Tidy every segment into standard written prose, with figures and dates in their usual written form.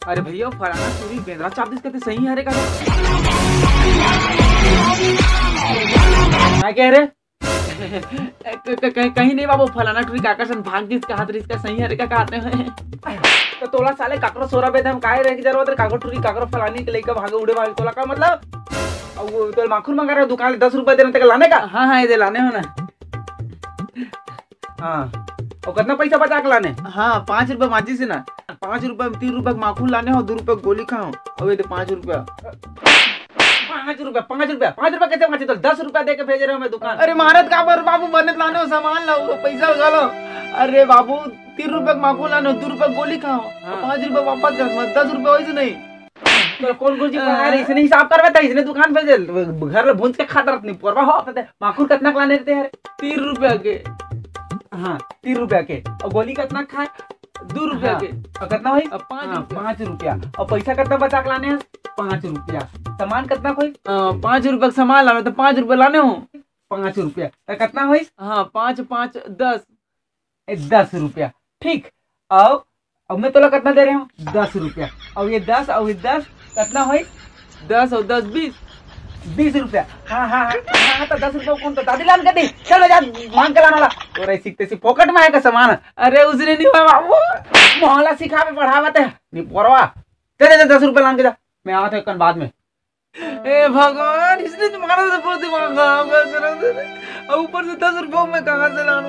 अरे भैया फलाना चोरी बेंद्रा चाबीस कहते सही है रे का क्या कह रहे कहीं नहीं बाबू फलाना टूरी काकासन भाग जिस का हाथ इसका सही है रे का कहते हैं तो तोला साले काकरो सोरा बेद हम काहे रहे की जरूरत है काको टूरी काकरो फलानी के लेके भागे उड़े भागे तोला का मतलब अब वो तो माखून मंगा रहे दुकान 10 रुपए देने तक लाने का। हाँ हाँ ये लाने हो ना। हाँ और कितना पैसा बचा के लाने। हाँ 5 रुपए माची से ना 5 रुपए 3 रुपए माखून लाने हो 2 रुपए गोली खाओ और ये 5 रुपया 5 रुपया 5 रुपया 5 रुपया कैसे माची तो 10 रुपया दे के भेज रहे हो मैं दुकान। अरे महाराज का पर बाबू बनत लाने हो सामान लाओ पैसा लगा लो। अरे बाबू 3 रुपए माखून लाने 2 रुपए गोली खाओ 5 रुपए वापस 10 रुपए वैसे नहीं तो कौन गुरुजी पढ़ा रहे इसने हिसाब करवाता इसने दुकान पे घर में भूंज के खाता रहती परवा हो माखून कितना लाने रहते हैं 3 रुपया के। हाँ 3 रुपया के और गोली कितना खाए 2 रुपया के और कितना हुई 5 रुपया और पैसा कितना बचा के लाने हैं 5 रुपया। सामान कितना कोई 5 रुपया का सामान लाने तो 5 रुपया लाने हो 5 रुपया तो कितना हुई। हाँ 5 5 10 रुपया ठीक। अब मैं तोला कितना दे रहा हूँ 10 रुपया और ये 10 और ये 10 कितना हुई 10 और 10 20 रुपया। हाँ हाँ हाँ तो 10 रुपया कौन तो दादी लान कर दी चलो जा मांग के लाने वाला और ऐसी सीखते पॉकेट में आएगा सामान। अरे उसने नहीं हुआ बाबू मोहल्ला सिखा पे पढ़ावत है नहीं परवा चले 10 रुपया लान के जा मैं आता हूँ बाद में। ए भगवान इसने तुम्हारा तो पूरा दिमाग खराब कर और ऊपर से 10 रुपया मैं कहाँ से लाऊं।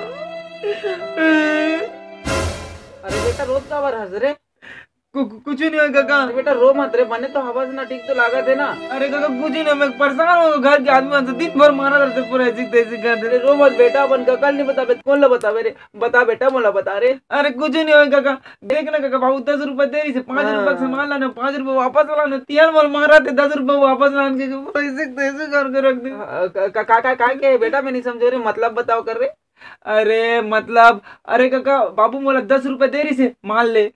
अरे बेटा रोज का बार हंस रे कुछ नहीं है काका। बेटा रो मत रे बने तो हवा से ना ठीक तो लागत है ना। अरे काका कुछ नहीं मैं परेशान हूँ घर के आदमी दिन भर मारा करते पूरा ऐसी तैसी कर दे। रो मत बेटा अपन काका नहीं बता कौन ला बता रे बता बेटा मोला बता रे। अरे कुछ नहीं है काका देख ना काका बाबू 10 रुपए दे रही से 5 रुपए सामान लाने 5 रुपए वापस लाने 3 मोल मारा थे 10 रुपए वापस लाने के पूरा ऐसे तैसे करके रख दे। काका का के बेटा मैं नहीं समझ रही मतलब बताओ कर रहे। अरे मतलब अरे काका बाबू मोला 10 रुपए दे रही से मान ले।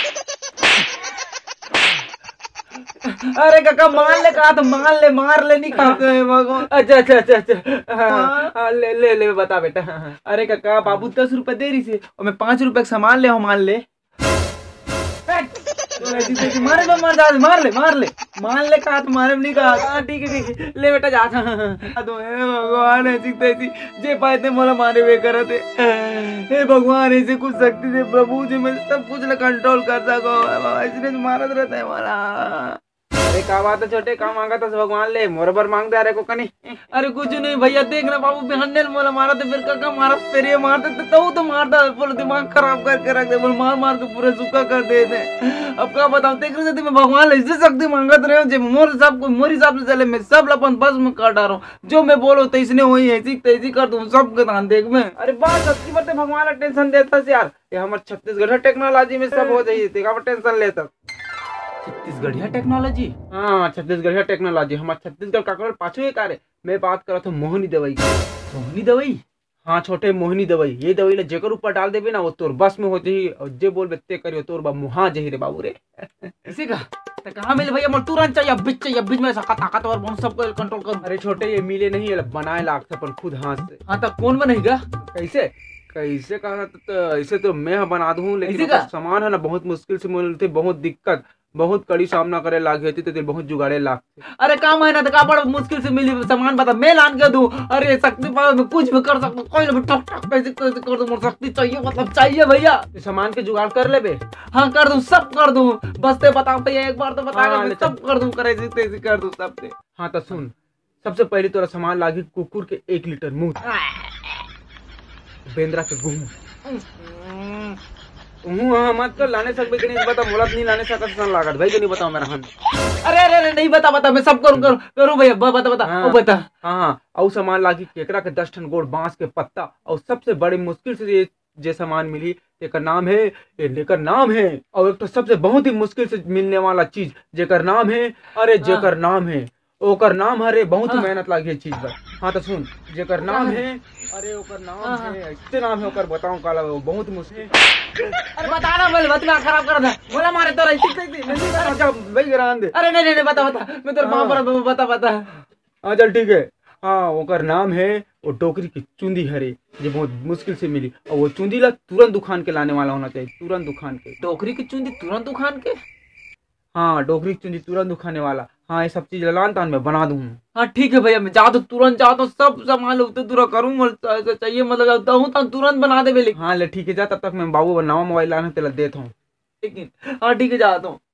अरे काका मान ले कहा तो मान ले मार ले नहीं कहा भगवान। अच्छा अच्छा अच्छा अच्छा हाँ, ले ले ले बता बेटा। अरे काका बाबू 10 रुपए दे रही से और मैं 5 रुपए का सामान ले मान ले मार ले कहा तुम्हारे नहीं कहा। ठीक है ले बेटा जा तो भगवान ऐसी तैसी जे पाए थे मोला मारे वे करे थे। हे भगवान ऐसे कुछ शक्ति दे प्रभु जी मैं सब कुछ कंट्रोल कर सको इसने मारत रहता है हमारा। अरे का बात है छोटे का मांगा था भगवान ले मोरबर मांग दे रहे को कनी। अरे कुछ नहीं भैया देख ना बाबू बिहाने मोला मारा तो फिर काका मारा तेरे मारते तो मारता बोलो दिमाग खराब करके रख दे बोल मार मार के पूरे सूखा कर दे दे। अब क्या बताऊं देख रहे थे मैं भगवान ऐसे शक्ति मांगत रहे हो मोर सब को मोर हिसाब से चले मैं सब अपन बस में काट रहा हूँ जो मैं बोलो तो इसने वही ऐसी तैसी कर दूं सबके दान देख मैं। अरे बात सच्ची बात है भगवान टेंशन देता यार ये हमारे छत्तीसगढ़ टेक्नोलॉजी में सब हो जाइए टेंशन लेता छत्तीसगढ़िया टेक्नोलॉजी। हाँ छत्तीसगढ़िया टेक्नोलॉजी हमारे छत्तीसगढ़ का पाछू एक आ रहे मैं बात कर रहा था मोहनी दवाई की। मोहनी दवाई हाँ छोटे मोहनी दवाई ये दवाई ले जेकर ऊपर डाल देबे ना वो तोर बस में हो जाही और जे बोल बेते करियो तोर बा मुहा जही रे बाबू रे। इसी का तो कहाँ मिले भैया मोर तुरंत चाहिए बीच में सका ताकतवर बम सबको कंट्रोल कर। अरे छोटे ये मिले नहीं ये बनाए लागत अपन खुद हाथ से। हाँ तब कौन बनेगा कैसे कैसे कहा तो ऐसे तो मैं बना दूं लेकिन सामान है ना बहुत मुश्किल से मिलते बहुत दिक्कत बहुत कड़ी सामना करे लागे थी तो बहुत जुगाड़े लागते। अरे काम है ना तो का बड़ा मुश्किल से मिली सामान बता मैं लान के दूं। अरे शक्ति पावर में कुछ भी कर सकता कोई ना टक टक कैसे कैसे कर दूं शक्ति चाहिए मतलब चाहिए भैया सामान के जुगाड़ कर ले बे। हाँ कर दूं सब कर दूं बस ते बताओ भैया एक बार तो बता सब कर दूं करे तैसे कर दूं सब ते। हाँ तो सुन सबसे पहले तोरा सामान लागी कुकुर के 1 लीटर मुंह बेंद्रा के गुहू मत तो लाने सकबे कि नहीं बता मोला नहीं लाने सकत सन लागत भाई के नहीं बताओ मेरा। अरे अरे नहीं बता मैं सब करूं भैया बता हाँ, बता। हाँ और सामान लागी केकरा के 10 टन गोड़ बांस के पत्ता और सबसे बड़ी मुश्किल से ये सामान मिली जेकर नाम है और एक तो सबसे बहुत ही मुश्किल से मिलने वाला चीज जेकर नाम है अरे जेकर नाम है ओकर नाम अरे बहुत मेहनत लागी चीज पर। हाँ तो सुन जेकर नाम है अरे ओकर नाम है ऐसे नाम है ओकर बताऊं काला वो बहुत मुश्किल। अरे बता ना बोल बतना खराब कर दे बोला मारे तो भाई गिरान दे। अरे नहीं बता मैं तेरे मां पर बता। हाँ चल ठीक है। हाँ ओकर नाम है वो टोकरी की चुंदी हरे जो बहुत मुश्किल से मिली और वो चुंदी ला तुरंत दुकान के लाने वाला होना चाहिए तुरंत दुकान के। टोकरी की चुंदी तुरंत दुकान के हाँ डोकरी चुंदी तुरंत दुखाने वाला, हाँ ये सब चीज लान तान मैं बना दूँ। हाँ ठीक है भैया, मैं जाता हूँ तुरंत जाता हूँ, सब सामान तो तुरंत करूँ चाहिए, मतलब जाता हूँ तो तुरंत बना दे बेले। हाँ ले ठीक है जा, तब तक मैं बाबू बनावा मोबाइल लाने तेला देता हूँ। लेकिन हाँ ठीक है जाता हूँ।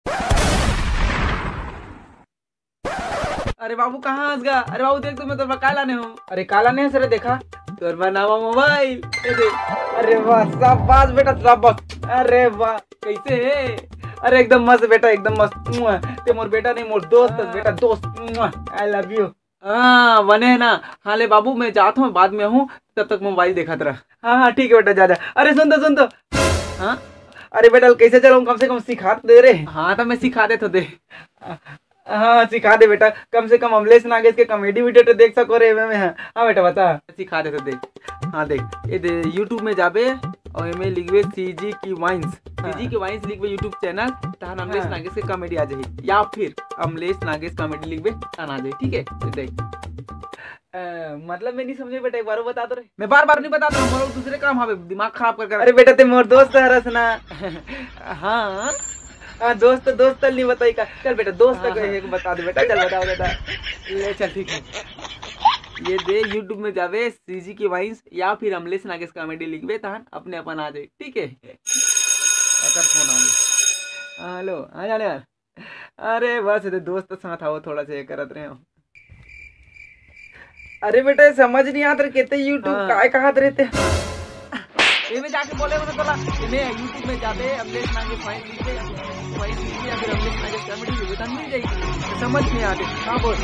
अरे बाबू कहाँ हंस गया? अरे बाबू देख तो मैं तो का लाने हूँ। अरे काला नहीं सर देखा तोर बनावा मोबाइल। अरे वाह शाबाश बेटा शाबाश। अरे वाह कैसे है? अरे एकदम मस्त बेटा एकदम मस्त। ते मोर बेटा नहीं मोर दोस्त बेटा दोस्त। I love you. हाँ बने है ना। हाँ ले बाबू मैं जाता हूँ, बाद में हूँ, तब तक मोबाइल देखा तेरा। हाँ हाँ ठीक है बेटा जा जा। अरे सुन तो। हाँ अरे बेटा कैसे चलाऊँ, कम से कम सिखा तो दे रे। हाँ तो मैं सिखा दे तो दे। हाँ सिखा दे बेटा, कम से कम अमलेश नागेश के कॉमेडी वीडियो तो देख सको रे में। हाँ बेटा बता सिखा दे तो देख। हाँ देख ये दे यूट्यूब में जाबे और में लिखबे सीजी की वाइन्स, सीजी की वाइन्स लिखबे यूट्यूब चैनल, तहन अमलेश नागेश के कॉमेडी आ जाही, या फिर अमलेश नागेश कॉमेडी लिखबे तहन आ जाही। ठीक है तो देख मतलब मैं नहीं समझे बेटा, एक बार बता दो रे। मैं बार बार नहीं बताता हूँ, मोर दूसरे काम हवे दिमाग खराब कर। अरे बेटा ते मोर दोस्त है रसना। हाँ हाँ दोस्त नहीं बताई का। चल बेटा दोस्त का बता दे बेटा, चल बताओ बेटा। ले चल ठीक है, ये दे यूट्यूब में जावे सीजी की वाइन्स या फिर अमलेश नागेश कॉमेडी लिखबे तहन अपने अपन आ जाए। ठीक है अगर फोन आ हेलो हाँ जाने यार। अरे बस दोस्त साथ आओ थोड़ा सा करत रहे हो। अरे बेटा समझ नहीं आता कहते यूट्यूब काय कहत रहते। ये में जाके बोले मतलब तोला मैं यूट्यूब में जाते अमलेश नागेश वाइन्स लिखबे या फिर अमलेश नागेश कॉमेडी लिखबे तहन मिल जाएगी। समझ नहीं आते। हाँ बोल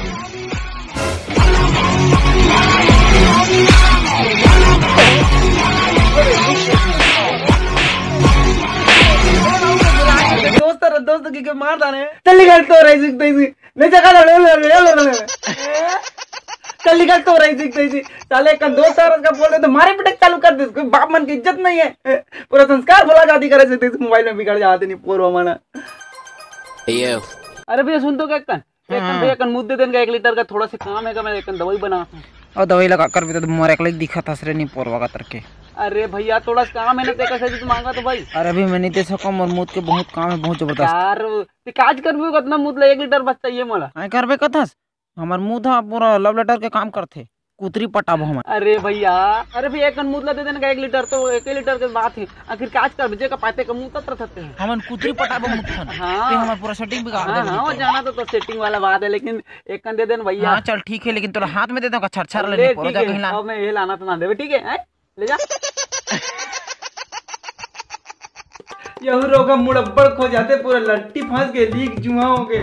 दोस्त की मार दाने चल निकल तो रही सीखते नहीं जगह चल निकल तो रही सीखते साले का दोस्त का बोल रहे तो मारे पिटक चालू कर दे, कोई बाप मन की इज्जत नहीं है, पूरा संस्कार भला जाती करे से मोबाइल में बिगड़ जाते नहीं पोरवा माना। अरे भैया सुन तो क्या भैया कन मुद्दे देन का 1 लीटर का थोड़ा सा काम है, मैं एक दवाई बना और दवाई लगा कर भी तो मोर एक दिखा था सरे नहीं पोरवा का तरके। अरे भैया थोड़ा सा काम है ना तेका से मांगा तो भाई। अरे अभी मैं नहीं दे सका, मोर मुद के बहुत काम है बहुत जबरदस्त यार ते काज करबे कितना मुद ला 1 लीटर बस चाहिए मोला। काय करबे कथस हमर मुद हा पूरा लव लेटर के काम करथे, कुतरी पटाबो हम। अरे भैया अरे भैया एक मुद ला दे देना 1 लीटर तो 1 लीटर के बात है, आखिर काज कर जे का पाते का मुंह तत्र थते हैं हमन कुतरी पटाबो मुथन। हां ते हमर पूरा सेटिंग बिगाड़ दे। हां जाना तो सेटिंग वाला बात है, लेकिन एक कन दे देन भैया। हां चल ठीक है, लेकिन तोरा हाथ में दे दूंगा छरछर लेने पड़ जा कहीं ला। अब मैं ये लाना तो ना देबे ठीक है ले जा। यह रोगा मुड़ब्बड़ खो जाते, पूरा लट्टी फंस के लीक जुआ हो गए।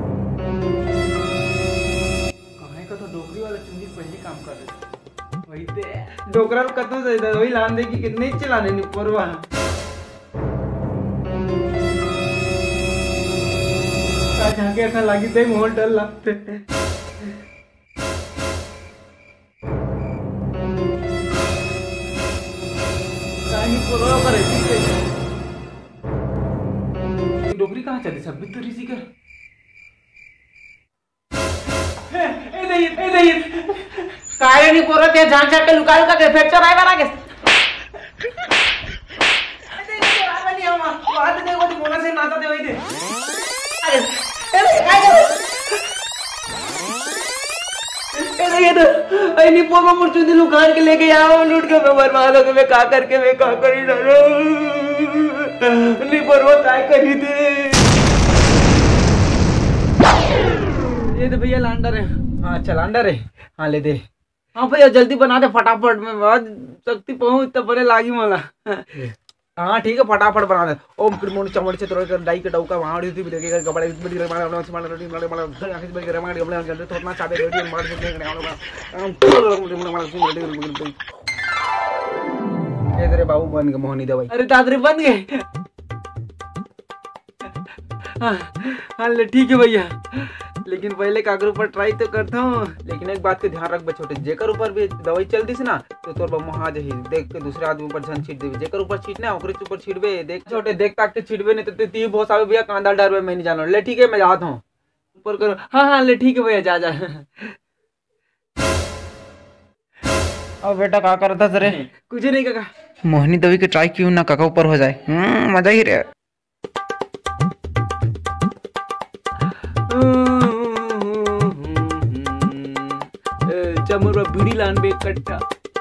कहे का तो डोकरी वाला चुंगी पहले काम कर रहे वही ते डोकरा कतो से वही लान दे कि कितने ही चलाने नहीं परवा। जाके ऐसा लगी दे मोहर डर लगते परवा करे ठीक है। डोकरी कहाँ चली सब तो ऋषि का काय नहीं पोरत है झांक झांक के लुका लुका के फ्रैक्चर आए बना के नहीं हम बात देखो तो बोला से नाता दे वही दे। अरे ये तो आई नहीं पोमा मुर्चुंदी लुकान के लेके आओ लूट के मैं बर्बाद हो गया, मैं का करके मैं का करी डरो नहीं परवा काय करी दे। ये तो भैया लांडर है। हाँ अच्छा लांडर है हाँ ले दे। हाँ भैया जल्दी बना दे फटाफट, में बहुत शक्ति पहुंच तब बड़े लागी मला। हाँ ठीक है फटाफट बना दे। ओम कृमोन चमड़ से तोड़ कर डाई के डौका वहां होती देखेगा कपड़े बड़ी मार मार मार रोटी मार मार आंखें से बड़ी मार मार जल्दी थोड़ा चाबे रेडी मार से ये तेरे बाबू बन गए मोहनी दवाई। अरे दादरे बन गए। हाँ ले ठीक है भैया, लेकिन पहले काकर ऊपर ट्राई तो करता हूँ, लेकिन एक बात का ध्यान रख बे छोटे, जेकर ऊपर भी दवाई चलती ना तो तोर बम्मा हाँ जही देख के दूसरे आदमी ऊपर झन छीट देवे, जेकर ऊपर छीटना ओकरे ऊपर छीटबे देख छोटे देख ताक के छीटबे नहीं तो ती बहुत आवे भैया कांदा डरबे मैं नहीं जानो। ले ठीक है मैं जाता हूँ ऊपर करो। हाँ हाँ ले ठीक है भैया जा जा। अब बेटा का करता सरे कुछ नहीं काका, मोहनी दवाई के ट्राई क्यों ना काका ऊपर हो जाए, मजा ही रे। चुपचाप मोर बीड़ी लान बे कट्टा।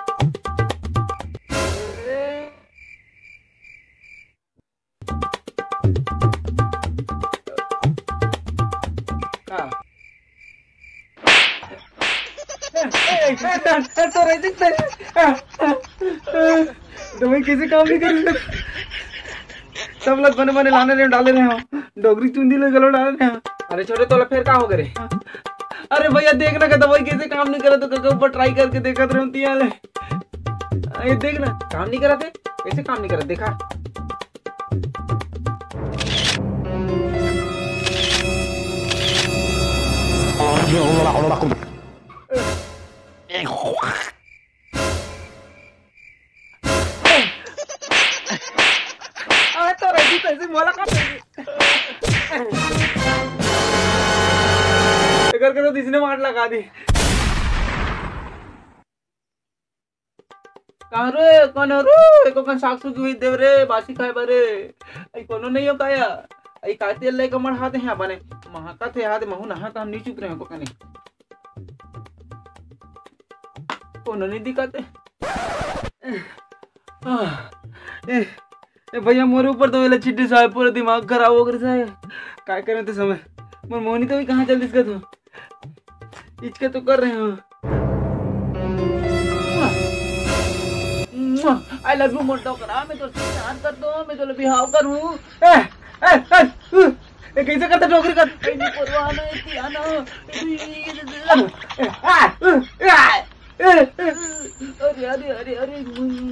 दवाई कैसे काम नहीं कर रही, सब लोग बने बने लाने रहे डाले रहे हो, डोगरी चुंदी ले गलो डाले रहे हो। अरे छोटे तो फिर क्या हो गए? अरे भैया देखना का दवाई कैसे काम नहीं करे तो काका ऊपर ट्राई करके देखा रहती है। ये देखना काम नहीं करा थे, कैसे काम नहीं करा देखा। तो रही कैसे बोला का कर इसने मार लगा दी। कहाँ रे कौन रो एको कन साग सुगी हुई देव रे बासी खाए बरे आई कोनो नहीं हो काया आई काते ले कमर हाथ है बने महाका थे हाथ महु नहा काम नहीं चुप रहे को कने कोनो नहीं दिखाते। ए भैया मोरे ऊपर तो वेला चिट्ठी साहब पूरा दिमाग खराब हो गया साहब काय करें तो समय मोर मोहनी तो भी कहाँ जल्दी इसका तो इसका तो कर रहे हो। आई लव यू मोटा करा मैं तो शान कर दो मैं तो बिहाव करूं। ए कैसे करता डोगरी का नहीं परवाह नहीं थी आना अरे अरे अरे अरे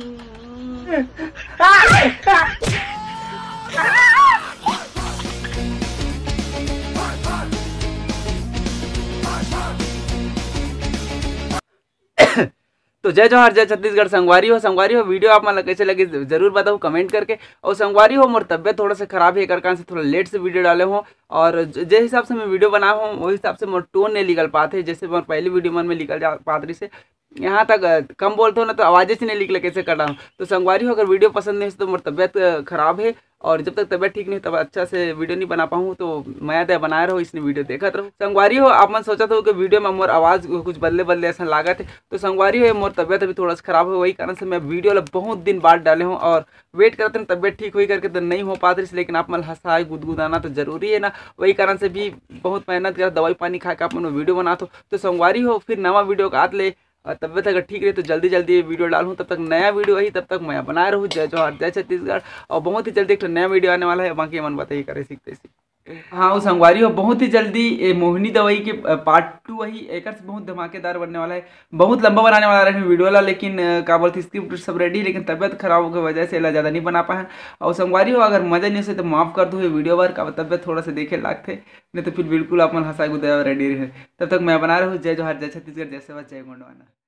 तो जय जवाहर जय छत्तीसगढ़। संगवारी हो वीडियो आप मतलब कैसे लगे जरूर बताओ कमेंट करके। और संगवारी हो मोर तबियत थोड़ा सा खराब है कर से थोड़ा लेट से वीडियो डाले हो और जिस हिसाब से मैं वीडियो बना हूँ वही हिसाब से मोर टोन नहीं निकल पाते जैसे मोर पहली वीडियो मन में निकल जा पात्री से यहाँ तक कम बोलते हो ना तो आवाज़ से नहीं निकले कैसे कर रहा हूँ। तो संगवारी हो अगर वीडियो पसंद नहीं तो मोर तबियत खराब है और जब तक तबियत ठीक नहीं तब अच्छा से वीडियो नहीं बना पाऊँ तो मैं दया बनाए रहो इसने वीडियो देखा रहो। संगवारी हो आप मन सोचा था कि वीडियो में मोर आवाज़ कुछ बदले बदले ऐसा लागत है तो संगवारी हो मोर तबियत अभी थोड़ा सा खराब है वही कारण से मैं वीडियो बहुत दिन बाद डाले हूँ और वेट करते हैं तबियत ठीक हुई करके तो नहीं हो पाती लेकिन आप मन हंसाए गुदगुदाना तो जरूरी है ना वही कारण से भी बहुत मेहनत कर दवाई पानी खा के आप मन वीडियो बनाते हो। तो संगवारी हो फिर नवा वीडियो का आत ले और तबियत अगर ठीक रहे तो जल्दी जल्दी वीडियो डालूँ तब तक नया वीडियो आई तब तक मैं बनाए रहूँ। जय जवाहर जय छत्तीसगढ़ और बहुत ही जल्दी एक नया वीडियो आने वाला है बाकी मन बताइए करे सीखते हाँ वो संगवारी हो बहुत ही जल्दी मोहिनी दवाई के पार्ट 2 वही एक बहुत धमाकेदार बनने वाला है बहुत लंबा बनाने वाला है वीडियो वाला लेकिन क्या बोलते स्क्रिप्ट सब रेडी लेकिन तबियत खराब होने की वजह से ज़्यादा नहीं बना पाए। और संगवारी हो अगर मजा नहीं से तो माफ़ कर दो वीडियो बार का तबियत थोड़ा सा देखे लागते नहीं तो फिर बिल्कुल आप मन हंसा गुदया रेडी रहे। तब तक मैं बना रहा हूँ। जय जवाहर जय छत्तीसगढ़ जय सेवा जय गोंडवाना।